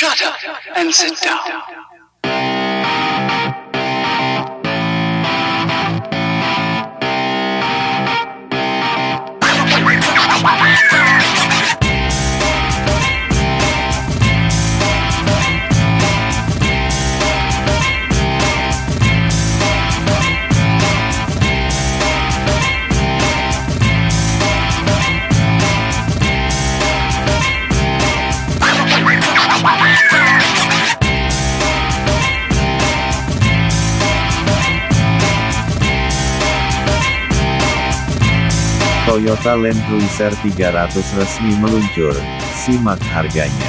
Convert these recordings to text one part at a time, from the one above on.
Shut up and sit down. Toyota Land Cruiser 300 resmi meluncur, simak harganya.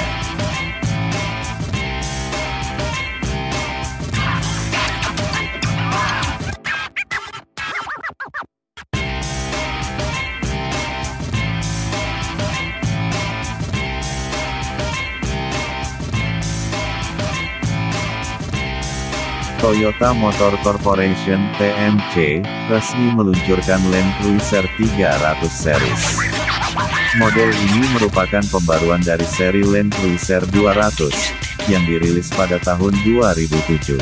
Toyota Motor Corporation (TMC) resmi meluncurkan Land Cruiser 300 series. Model ini merupakan pembaruan dari seri Land Cruiser 200, yang dirilis pada tahun 2007.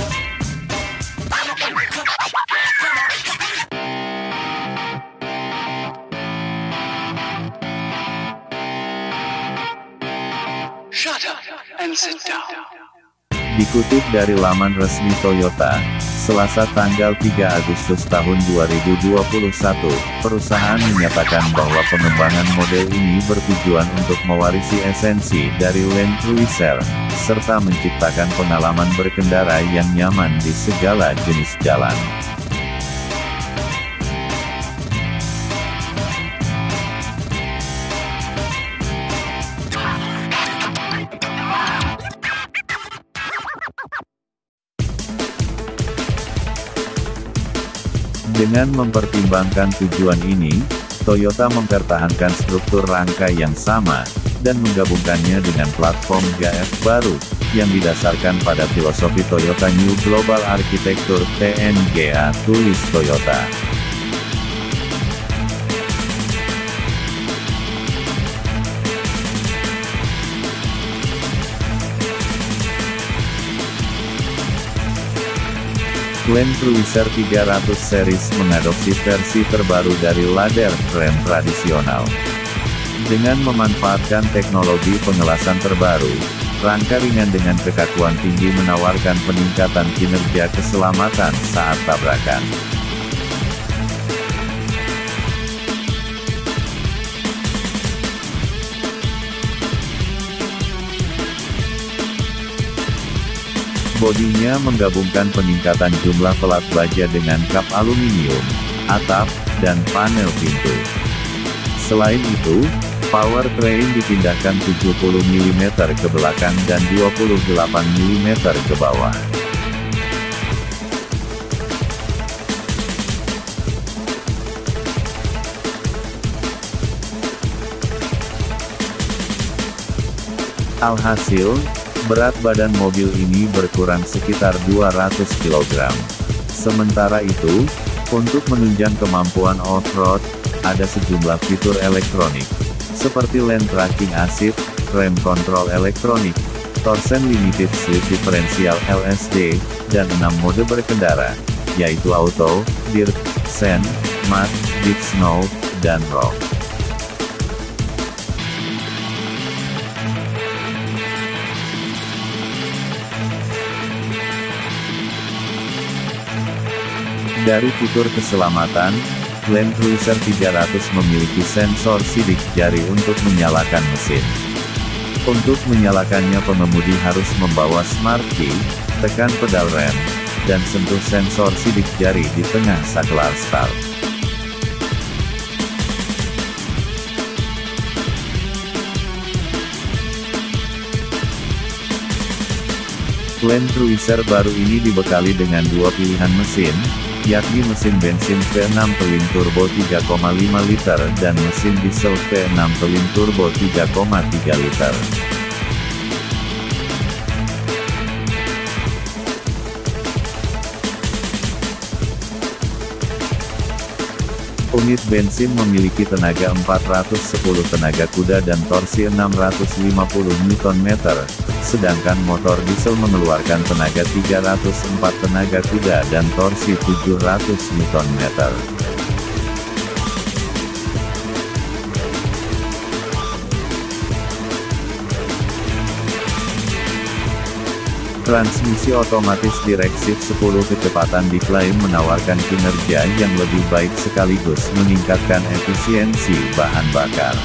Shut up and sit down. Dikutip dari laman resmi Toyota, Selasa tanggal 3 Agustus tahun 2021, perusahaan menyatakan bahwa pengembangan model ini bertujuan untuk mewarisi esensi dari Land Cruiser, serta menciptakan pengalaman berkendara yang nyaman di segala jenis jalan. Dengan mempertimbangkan tujuan ini, Toyota mempertahankan struktur rangka yang sama, dan menggabungkannya dengan platform GAF baru, yang didasarkan pada filosofi Toyota New Global Architecture (TNGA), tulis Toyota. Land Cruiser 300 series mengadopsi versi terbaru dari ladder frame tradisional. Dengan memanfaatkan teknologi pengelasan terbaru, rangka ringan dengan kekakuan tinggi menawarkan peningkatan kinerja keselamatan saat tabrakan. Bodinya menggabungkan peningkatan jumlah pelat baja dengan kap aluminium, atap, dan panel pintu. Selain itu, powertrain dipindahkan 70 mm ke belakang dan 28 mm ke bawah. Alhasil, berat badan mobil ini berkurang sekitar 200 kg. Sementara itu, untuk menunjang kemampuan off-road, ada sejumlah fitur elektronik, seperti lane tracking assist, rem control elektronik, torsen limited slip differential LSD, dan 6 mode berkendara, yaitu Auto, Dirt, Sand, Mud, Deep Snow, dan Rock. Dari fitur keselamatan, Land Cruiser 300 memiliki sensor sidik jari untuk menyalakan mesin. Untuk menyalakannya pengemudi harus membawa smart key, tekan pedal rem, dan sentuh sensor sidik jari di tengah saklar start. Land Cruiser baru ini dibekali dengan dua pilihan mesin, yakni mesin bensin V6 twin turbo 3,5 liter dan mesin diesel V6 twin turbo 3,3 liter. Unit bensin memiliki tenaga 410 tenaga kuda dan torsi 650 Nm, sedangkan motor diesel mengeluarkan tenaga 304 tenaga kuda dan torsi 700 Nm. Transmisi otomatis direksif 10 kecepatan diklaim menawarkan kinerja yang lebih baik sekaligus meningkatkan efisiensi bahan bakar.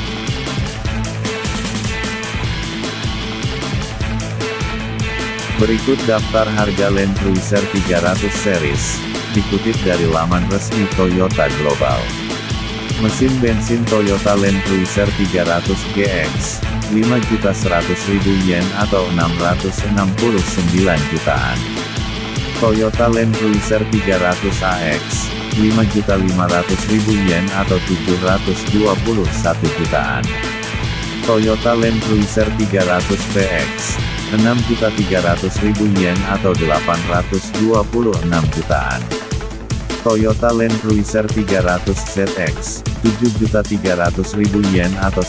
Berikut daftar harga Land Cruiser 300 series, dikutip dari laman resmi Toyota Global. Mesin bensin Toyota Land Cruiser 300 GX, 5.100.000 yen atau 669 jutaan. Toyota Land Cruiser 300 AX, 5.500.000 yen atau 721 jutaan. Toyota Land Cruiser 300 PX, 6.300.000 yen atau 826 jutaan. Toyota Land Cruiser 300 ZX, 7.300.000 yen atau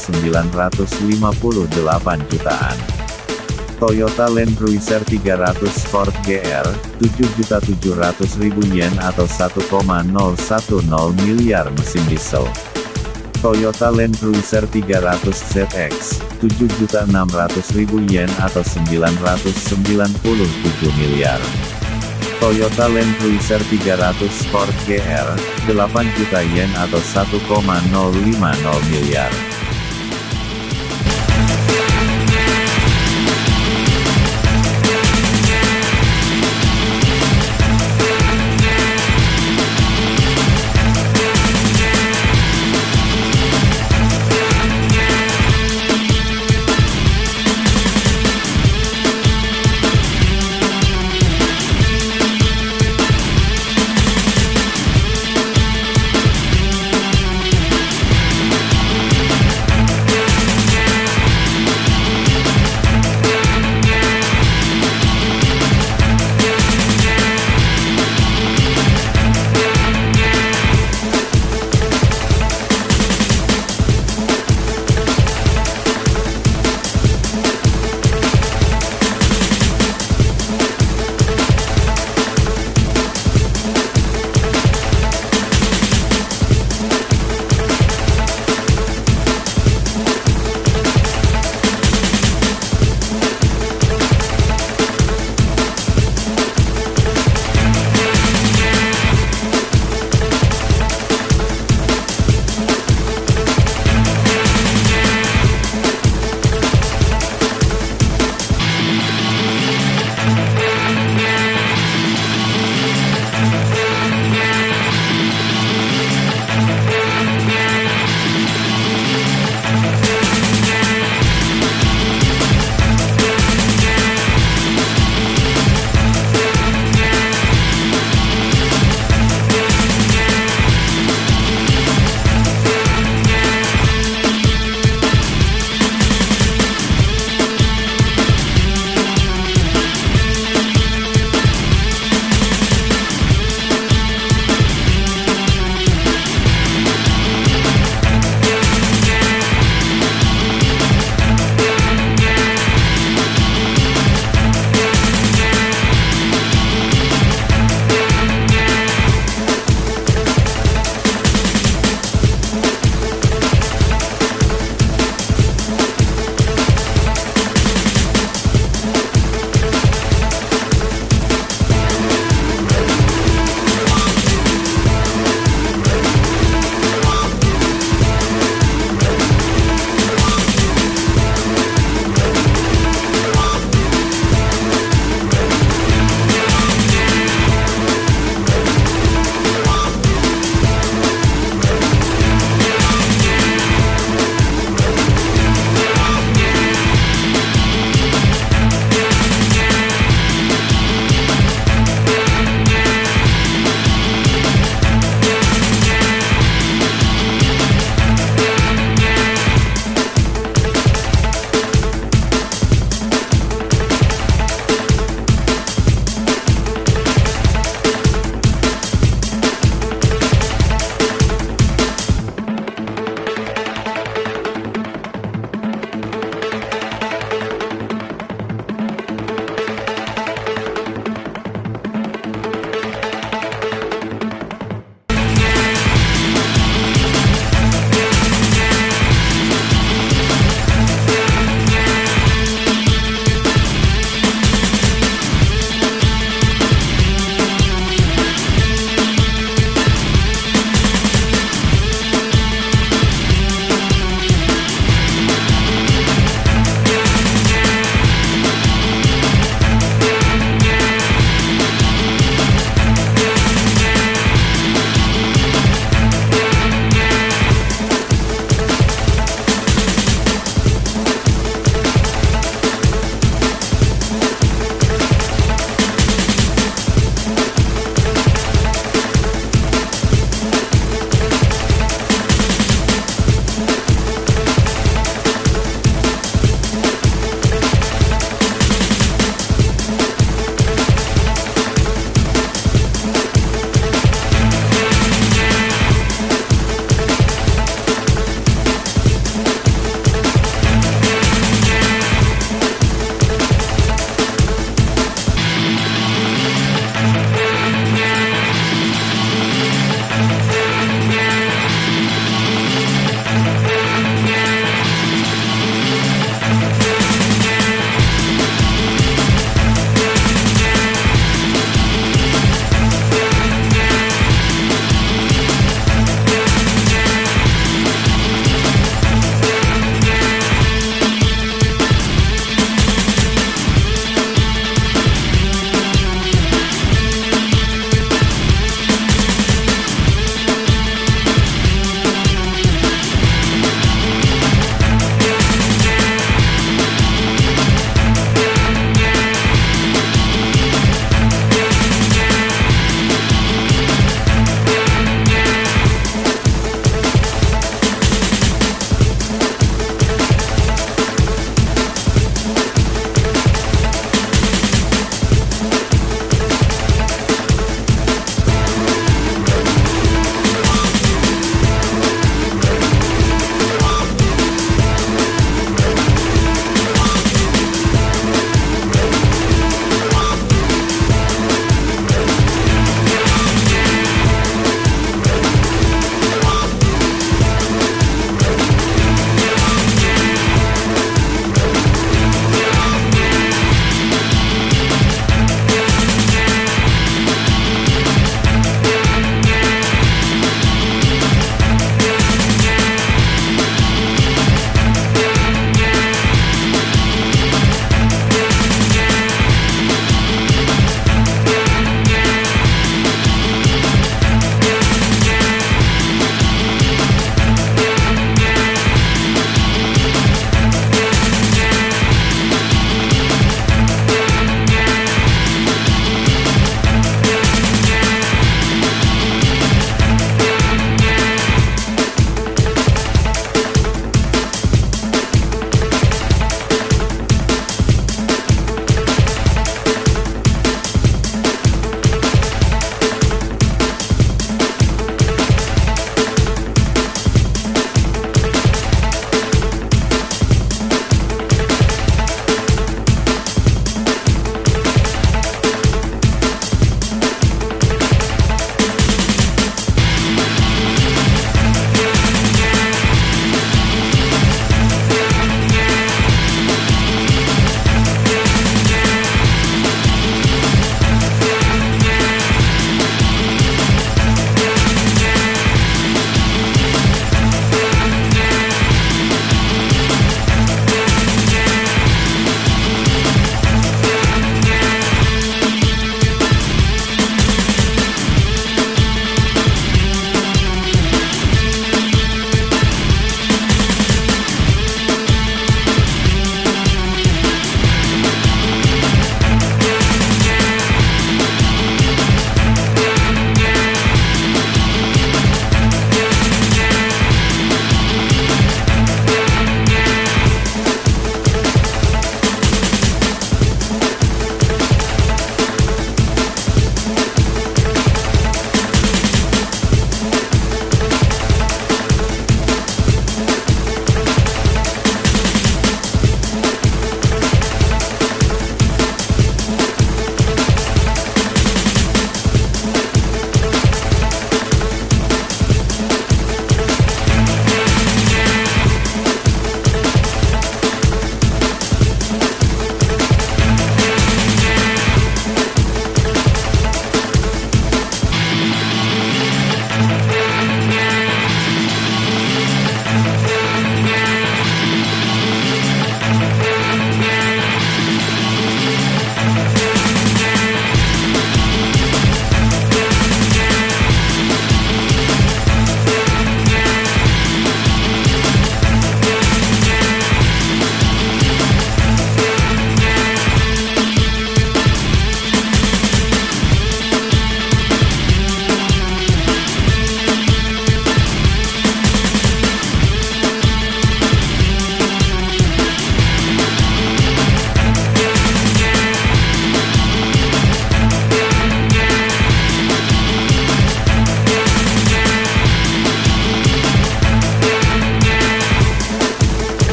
958 jutaan. Toyota Land Cruiser 300 Sport GR, 7.700.000 yen atau 1,010 miliar mesin diesel. Toyota Land Cruiser 300 ZX, 7.600.000 yen atau 997 miliar. Toyota Land Cruiser 300 Sport GR, 8 juta yen atau 1,050 miliar.